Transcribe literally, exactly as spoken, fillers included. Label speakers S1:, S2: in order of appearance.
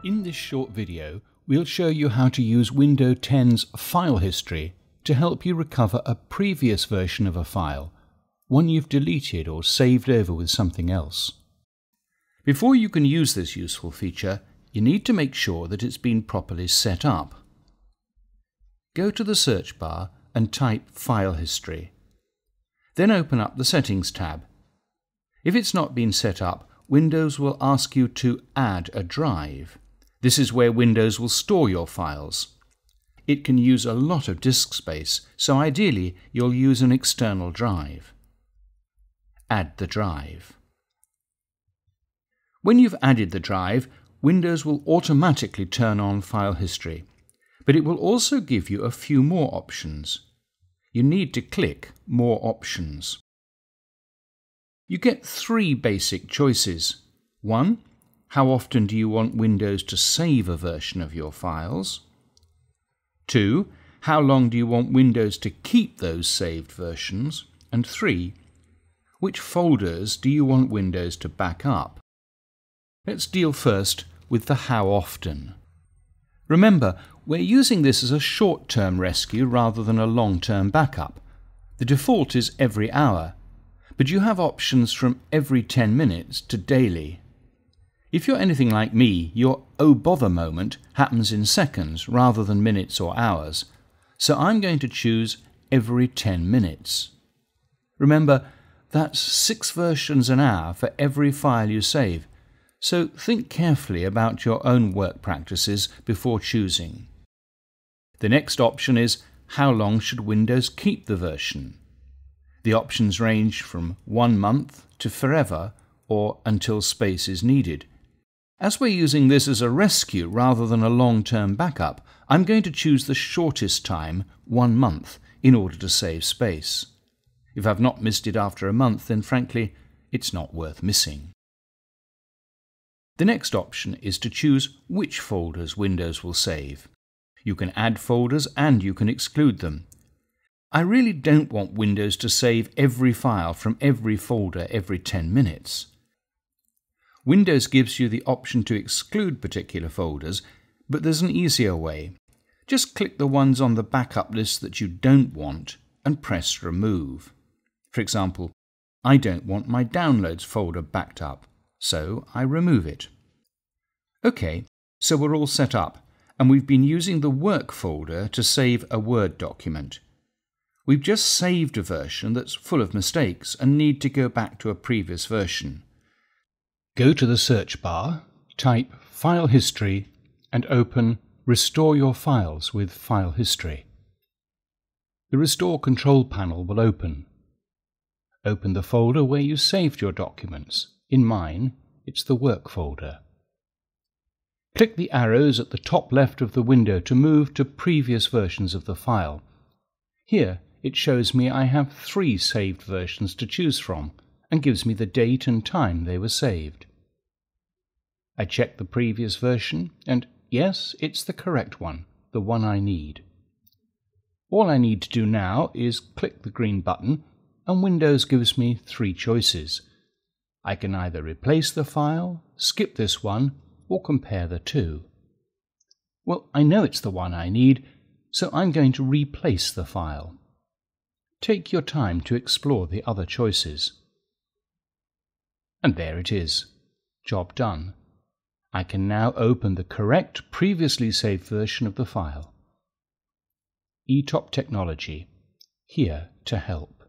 S1: In this short video, we'll show you how to use Windows ten's file history to help you recover a previous version of a file, one you've deleted or saved over with something else. Before you can use this useful feature, you need to make sure that it's been properly set up. Go to the search bar and type File History. Then open up the Settings tab. If it's not been set up, Windows will ask you to add a drive. This is where Windows will store your files. It can use a lot of disk space, so ideally you'll use an external drive. Add the drive. When you've added the drive, Windows will automatically turn on File History, but it will also give you a few more options. You need to click More Options. You get three basic choices. One, how often do you want Windows to save a version of your files? Two, how long do you want Windows to keep those saved versions? And three, which folders do you want Windows to back up? Let's deal first with the how often. Remember, we're using this as a short-term rescue rather than a long-term backup. The default is every hour, but you have options from every ten minutes to daily. If you're anything like me, your oh bother moment happens in seconds rather than minutes or hours, so I'm going to choose every ten minutes. Remember, that's six versions an hour for every file you save, so think carefully about your own work practices before choosing. The next option is how long should Windows keep the version? The options range from one month to forever or until space is needed. As we're using this as a rescue rather than a long-term backup, I'm going to choose the shortest time, one month, in order to save space. If I've not missed it after a month, then frankly, it's not worth missing. The next option is to choose which folders Windows will save. You can add folders and you can exclude them. I really don't want Windows to save every file from every folder every ten minutes. Windows gives you the option to exclude particular folders, but there's an easier way. Just click the ones on the backup list that you don't want and press Remove. For example, I don't want my Downloads folder backed up, so I remove it. OK, so we're all set up, and we've been using the Work folder to save a Word document. We've just saved a version that's full of mistakes and need to go back to a previous version. Go to the search bar, type File History, and open Restore Your Files with File History. The Restore control panel will open. Open the folder where you saved your documents. In mine, it's the Work folder. Click the arrows at the top left of the window to move to previous versions of the file. Here, it shows me I have three saved versions to choose from and gives me the date and time they were saved. I check the previous version and yes, it's the correct one, the one I need. All I need to do now is click the green button and Windows gives me three choices. I can either replace the file, skip this one, or compare the two. Well, I know it's the one I need, so I'm going to replace the file. Take your time to explore the other choices. And there it is. Job done. I can now open the correct previously saved version of the file. eTop Technology, here to help.